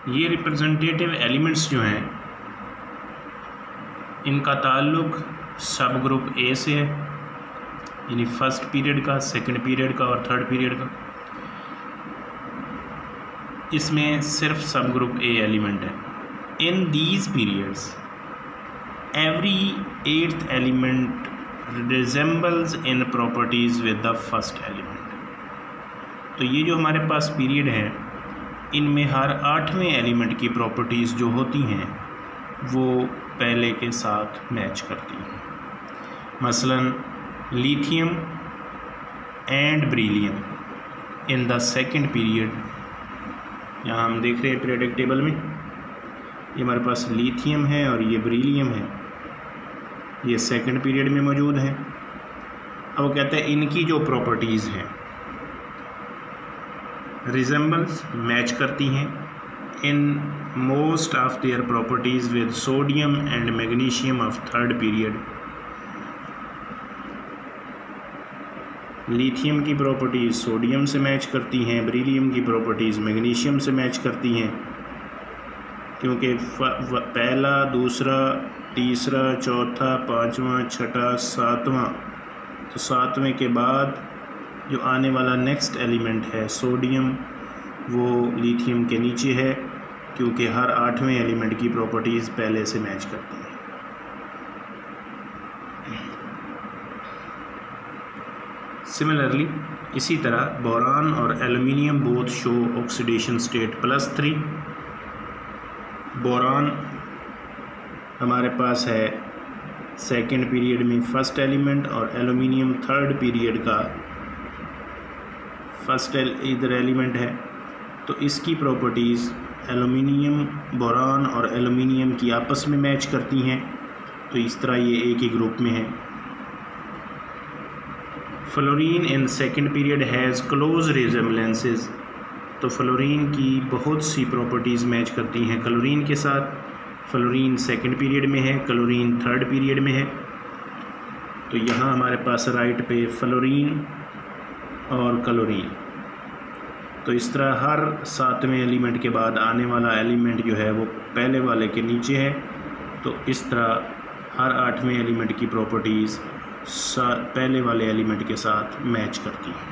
ये representative elements जो हैं इनका ताल्लुक़ सब ग्रुप ए से है, यानी फर्स्ट पीरियड का, सेकंड पीरियड का और थर्ड पीरियड का। इसमें सिर्फ सब ग्रुप ए एलिमेंट है। In these periods every eighth element resembles in properties with the first element. तो ये जो हमारे पास पीरियड है इनमें हर आठवें एलिमेंट की प्रॉपर्टीज़ जो होती हैं वो पहले के साथ मैच करती हैं। मसलन lithium and beryllium in the second period, यहाँ हम देख रहे हैं पीरियोडिक टेबल में ये हमारे पास लिथियम है और ये बेरिलियम है, ये सेकंड पीरियड में मौजूद है। अब वो कहते हैं इनकी जो प्रॉपर्टीज़ हैं रिजेंबल्स मैच करती हैं in most of their properties with sodium and magnesium of third period. Lithium की प्रॉपर्टीज़ सोडियम से मैच करती हैं, बेरिलियम की प्रॉपर्टीज़ मैग्नीशियम से मैच करती हैं, क्योंकि पहला, दूसरा, तीसरा, चौथा, पाँचवा, छठा, सातवां, तो सातवें के बाद जो आने वाला नेक्स्ट एलिमेंट है सोडियम वो लिथियम के नीचे है, क्योंकि हर आठवें एलिमेंट की प्रॉपर्टीज़ पहले से मैच करती हैं। सिमिलरली इसी तरह बोरान और aluminium both show oxidation state +3। Boron हमारे पास है सेकंड पीरियड में फर्स्ट एलिमेंट और एल्युमिनियम थर्ड पीरियड का फर्स्ट इधर एलिमेंट है, तो इसकी प्रॉपर्टीज़ एल्युमिनियम, बोरान और एल्युमिनियम की आपस में मैच करती हैं, तो इस तरह ये एक ही ग्रुप में है। Fluorine in second period has close resemblances, तो फ्लोरीन की बहुत सी प्रॉपर्टीज़ मैच करती हैं क्लोरीन के साथ। फ्लोरीन सेकंड पीरियड में है, क्लोरीन थर्ड पीरियड में है, तो यहाँ हमारे पास राइट पे फ्लोरीन और क्लोरीन। तो इस तरह हर सातवें एलिमेंट के बाद आने वाला एलिमेंट जो है वो पहले वाले के नीचे है, तो इस तरह हर आठवें एलिमेंट की प्रॉपर्टीज़ पहले वाले एलिमेंट के साथ मैच करती हैं।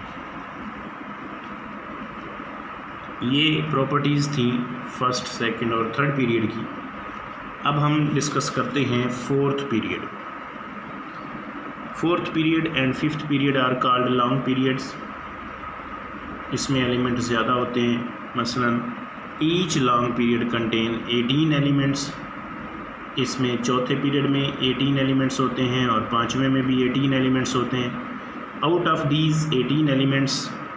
ये प्रॉपर्टीज़ थी फर्स्ट, सेकंड और थर्ड पीरियड की। अब हम डिस्कस करते हैं fourth period. Fourth period and fifth period are called long periods. इसमें एलिमेंट ज़्यादा होते हैं, मसलन each long period contain 18 elements. इसमें चौथे पीरियड में 18 एलिमेंट्स होते हैं और पाँचवें में भी 18 एलिमेंट्स होते हैं। आउट ऑफ दीज 18 एलिमेंट्स,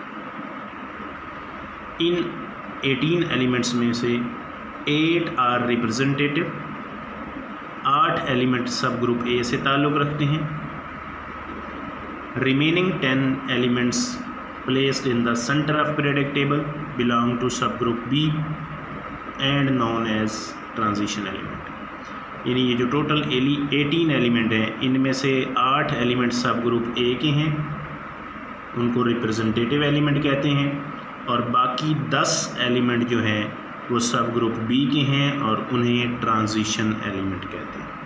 इन 18 एलिमेंट्स में से 8 are representative, 8 element sub group A से ताल्लुक़ रखते हैं। Remaining 10 elements placed in the center of periodic table belong to subgroup B and known as transition element। यानी ये जो टोटल 18 एलिमेंट हैं इनमें से 8 एलिमेंट सब ग्रुप ए के हैं, उनको रिप्रेजेंटेटिव एलिमेंट कहते हैं, और बाकी 10 एलिमेंट जो हैं वो सब ग्रुप बी के हैं और उन्हें ट्रांजिशन एलिमेंट कहते हैं।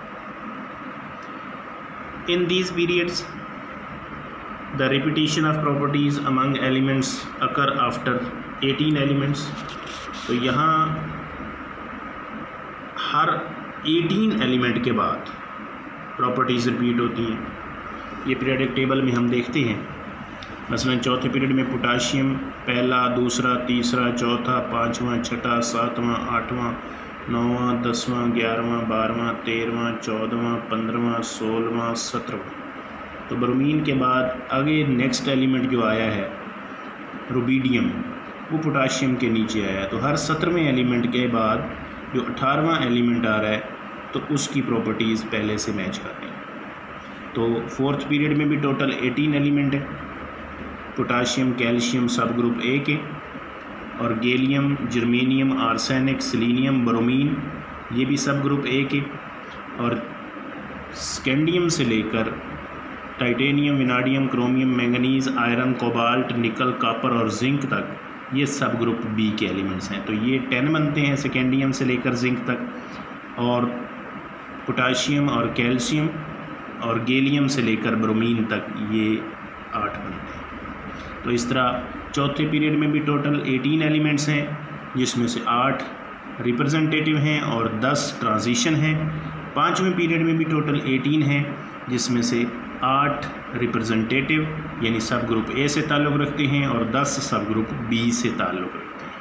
In these periods the repetition of properties among elements occur after 18 elements। तो यहाँ हर 18 एलिमेंट के बाद प्रॉपर्टीज़ रिपीट होती हैं। ये पीरियोडिक टेबल में हम देखते हैं, मसलन चौथे पीरियड में पोटाशियम पहला, दूसरा, तीसरा, चौथा, पाँचवा, छठा, सातवां, आठवां, नौवां, 10वां, 11वां, 12वां, 13वां, 14वां, 15वां, 16वां, 17वां। तो ब्रोमीन के बाद आगे नेक्स्ट एलिमेंट जो आया है रुबिडियम, वो पोटाशियम के नीचे आया। तो हर 17वें एलिमेंट के बाद जो 18वां एलिमेंट आ रहा है तो उसकी प्रॉपर्टीज़ पहले से मैच कर रही हैं। तो फोर्थ पीरियड में भी टोटल 18 एलिमेंट है। Potassium, calcium sub group A के, और gallium, germanium, arsenic, selenium, bromine ये भी सब ग्रुप ए के, और स्कैंडियम से लेकर titanium, vanadium, chromium, manganese, iron, cobalt, nickel, copper और जिंक तक ये सब ग्रुप बी के एलिमेंट्स हैं। तो ये 10 बनते हैं सेकेंडियम से लेकर जिंक तक, और पोटाशियम और कैल्शियम और गैलियम से लेकर ब्रोमीन तक ये 8 बनते हैं। तो इस तरह चौथे पीरियड में भी टोटल 18 एलिमेंट्स हैं, जिसमें से 8 रिप्रेजेंटेटिव हैं और 10 ट्रांजिशन हैं। पाँचवें पीरियड में भी टोटल 18 हैं, जिसमें से 8 रिप्रेजेंटेटिव यानी सब ग्रुप ए से ताल्लुक़ रखते हैं और 10 सब ग्रुप बी से ताल्लुक़ रखते हैं।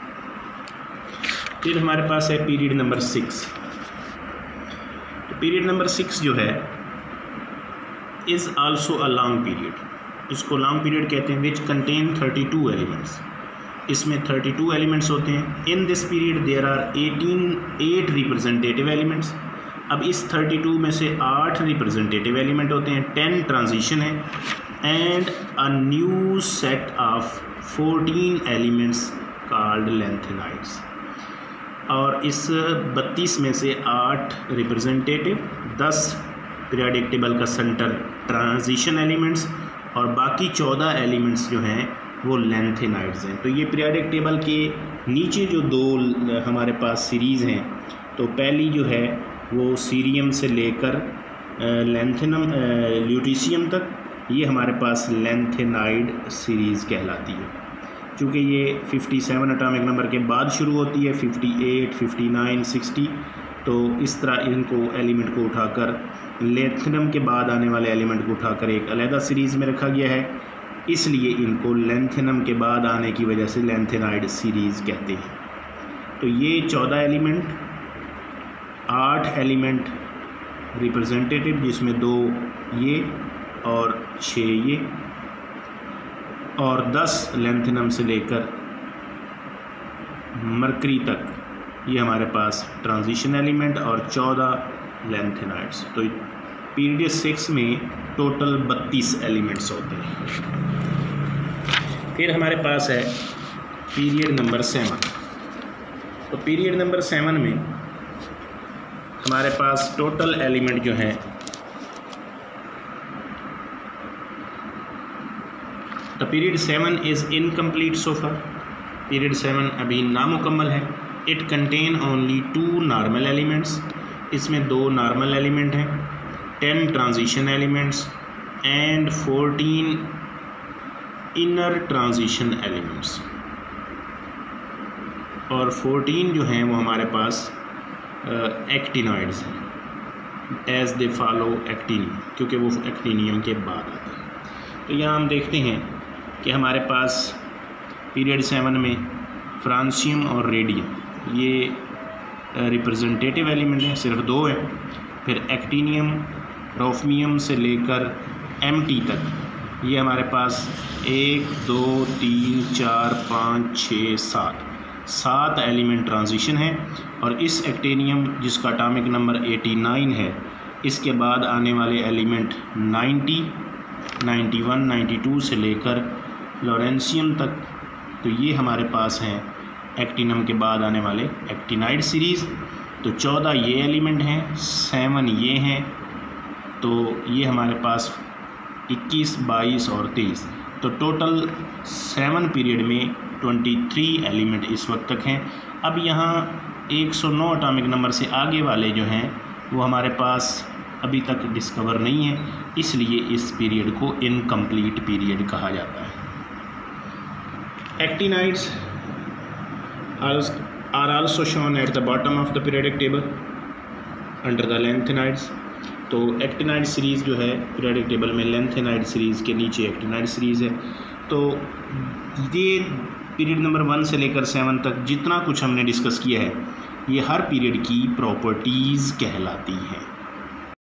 फिर हमारे पास है पीरियड नंबर 6। तो पीरियड नंबर 6 जो है is also a long period. इसको लॉन्ग पीरियड कहते हैं, विच कंटेन 32 एलिमेंट्स। इसमें 32 एलिमेंट्स होते हैं। In this period there are 8 representative elements. अब इस 32 में से 8 रिप्रेजेंटेटिव एलिमेंट होते हैं, 10 ट्रांजिशन है, and a new set of 14 elements called lanthanides. और इस 32 में से 8 रिप्रेजेंटेटिव, 10 पीरियोडिक टेबल का सेंटर ट्रांजिशन एलिमेंट्स और बाकी 14 एलिमेंट्स जो हैं वो लेंथेनाइड्स हैं। तो ये पीरियोडिक टेबल के नीचे जो दो हमारे पास सीरीज़ हैं, तो पहली जो है वो सीरियम से लेकर लेंथेनम ल्यूटीशियम तक, ये हमारे पास लेंथेनाइड सीरीज़ कहलाती है। चूँकि ये 57 एटॉमिक नंबर के बाद शुरू होती है, 58, 59, 60, तो इस तरह इनको एलिमेंट को उठाकर लेंथेनम के बाद आने वाले एलिमेंट को उठाकर एक अलग सीरीज़ में रखा गया है, इसलिए इनको लेंथेनम के बाद आने की वजह से लेंथेनाइड सीरीज़ कहते हैं। तो ये 14 एलिमेंट, 8 एलिमेंट रिप्रेजेंटेटिव, जिसमें 2 ये और 6 ये, और 10 लेंथेनम से लेकर मरकरी तक ये हमारे पास ट्रांजिशन एलिमेंट और 14 लेंथेनाइड्स। तो पीरियड 6 में टोटल 32 एलिमेंट्स होते हैं। फिर हमारे पास है पीरियड नंबर 7। तो पीरियड नंबर 7 में हमारे पास टोटल एलिमेंट जो हैं, तो period 7 is incomplete so far. Period 7 अभी नामुकम्मल है। It contain only 2 normal elements. इसमें 2 नॉर्मल एलिमेंट हैं, 10 transition elements and 14 inner transition elements. और 14 जो हैं वो हमारे पास एक्टिनॉइड्स हैं, एज दे फॉलो एक्टिनियम, क्योंकि वो एक्टिनियम के बाद आते हैं। तो यहाँ हम देखते हैं कि हमारे पास पीरियड 7 में फ्रांसियम और रेडियम ये रिप्रेजेंटेटिव एलिमेंट हैं, सिर्फ 2 हैं। फिर एक्टिनियम, रोफमियम से लेकर एमटी तक ये हमारे पास 1, 2, 3, 4, 5, 6, 7 एलिमेंट ट्रांजिशन है। और इस एक्टिनियम जिसका एटॉमिक नंबर 89 है, इसके बाद आने वाले एलिमेंट 90, 91, 92 से लेकर लॉरेंशियम तक, तो ये हमारे पास हैं एक्टिनम के बाद आने वाले एक्टिनाइड सीरीज़। तो 14 ये एलिमेंट हैं, 7 ये हैं, तो ये हमारे पास 21, 22 और 23। तो टोटल 7 पीरियड में 23 एलिमेंट इस वक्त तक हैं। अब यहाँ 109 एटॉमिक नंबर से आगे वाले जो हैं वो हमारे पास अभी तक डिस्कवर नहीं है, इसलिए इस पीरियड को इनकम्प्लीट पीरियड कहा जाता है। Actinides are also shown at the bottom of the periodic table under the lanthanide। तो एक्टिनाइड सीरीज़ जो है पीरियोडिक टेबल में लेंथेनाइड सीरीज़ के नीचे एक्टिनाइड सीरीज़ है। तो ये पीरियड नंबर 1 से लेकर 7 तक जितना कुछ हमने डिस्कस किया है, ये हर पीरियड की प्रॉपर्टीज़ कहलाती हैं।